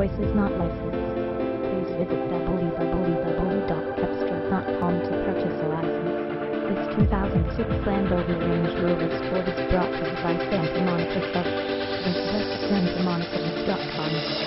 voice is not licensed. Please visit www.cepstral.com to purchase a license. This 2006 Land Rover Range Rover Sport is brought to you by Santa Monica Chevrolet. Visit us at santamonica.com.